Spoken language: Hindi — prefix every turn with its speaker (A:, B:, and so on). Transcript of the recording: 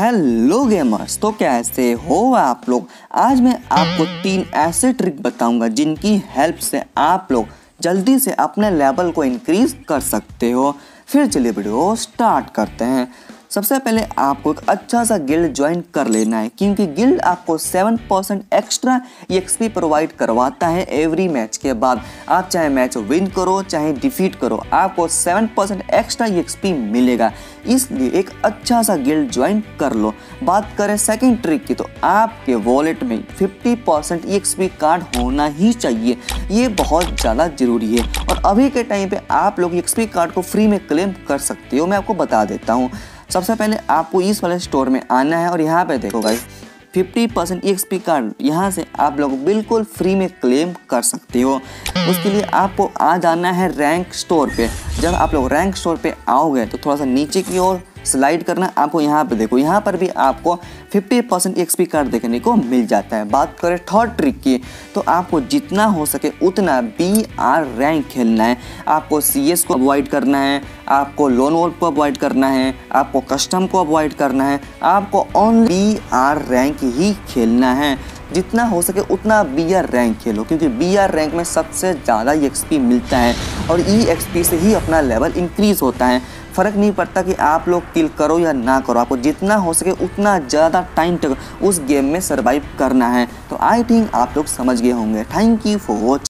A: हेलो गेमर्स, तो कैसे हो आप लोग। आज मैं आपको 3 ऐसे ट्रिक बताऊंगा जिनकी हेल्प से आप लोग जल्दी से अपने लेवल को इंक्रीज कर सकते हो। फिर चलिए वीडियो स्टार्ट करते हैं। सबसे पहले आपको एक अच्छा सा गिल्ड ज्वाइन कर लेना है, क्योंकि गिल्ड आपको 7% एक्स्ट्रा एक्सपी प्रोवाइड करवाता है एवरी मैच के बाद। आप चाहे मैच विन करो चाहे डिफीट करो, आपको 7% एक्स्ट्रा एक्सपी मिलेगा। इसलिए एक अच्छा सा गिल्ड ज्वाइन कर लो। बात करें सेकंड ट्रिक की, तो आपके वॉलेट में 50% एक्सपी कार्ड होना ही चाहिए। ये बहुत ज़्यादा ज़रूरी है और अभी के टाइम पे आप लोग एक्सपी कार्ड को फ्री में क्लेम कर सकते हो। मैं आपको बता देता हूँ। सबसे पहले आपको इस वाले स्टोर में आना है और यहाँ पे देखो गाइस 50% एक्सपी कार्ड यहाँ से आप लोग बिल्कुल फ्री में क्लेम कर सकते हो। उसके लिए आपको आ जाना है रैंक स्टोर पे। जब आप लोग रैंक स्टोर पे आओगे तो थोड़ा सा नीचे की ओर स्लाइड करना। आपको यहाँ पे देखो, यहाँ पर भी आपको 50% एक्सपी कार्ड देखने को मिल जाता है। बात करें थर्ड ट्रिक की, तो आपको जितना हो सके उतना BR रैंक खेलना है। आपको CS को अवॉइड करना है, आपको लोन वोल्फ को अवॉइड करना है, आपको कस्टम को अवॉइड करना है। आपको ओनली BR रैंक ही खेलना है। जितना हो सके उतना BR रैंक खेलो, क्योंकि BR रैंक में सबसे ज़्यादा EXP मिलता है और EXP से ही अपना लेवल इंक्रीज होता है। फ़र्क नहीं पड़ता कि आप लोग किल करो या ना करो, आपको जितना हो सके उतना ज़्यादा टाइम तक उस गेम में सर्वाइव करना है। तो आई थिंक आप लोग समझ गए होंगे। Thank you for watching.